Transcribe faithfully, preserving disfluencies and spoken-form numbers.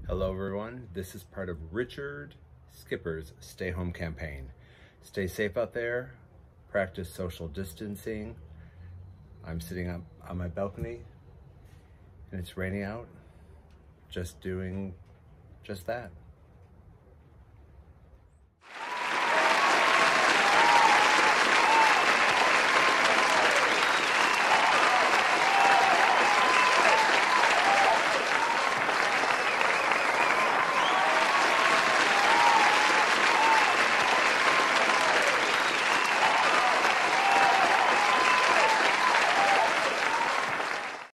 Hello everyone, this is part of Richard Skipper's Stay Home campaign. Stay safe out there, practice social distancing. I'm sitting up on my balcony and it's raining out, just doing just that.